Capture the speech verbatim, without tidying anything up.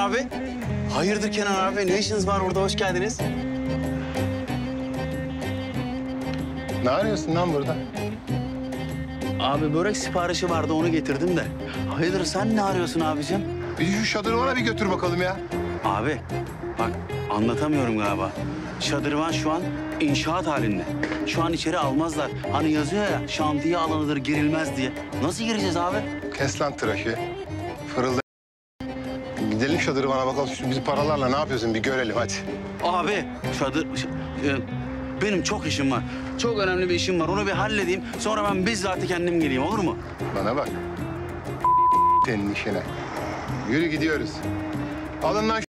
abi. Hayırdır Kenan abi? Ne işiniz var burada? Hoş geldiniz. Ne arıyorsun lan burada? Abi börek siparişi vardı, onu getirdim de. Hayırdır, sen ne arıyorsun abicim? Bir şu şadırvana bir götür bakalım ya. Abi bak, anlatamıyorum galiba. Şadırvan şu an inşaat halinde. Şu an içeri almazlar. Hani yazıyor ya, şantiye alanıdır, girilmez diye. Nasıl gireceğiz abi? Kes lan tıraşı. Fırılda. Gidelim şadırvana bakalım. Şu bizi paralarla ne yapıyorsun bir görelim hadi. Abi şadır... ş- e, benim çok işim var. Çok önemli bir işim var. Onu bir halledeyim. Sonra ben bizzat kendim geleyim, olur mu? Bana bak. Senin işine. Yürü gidiyoruz. Alın lan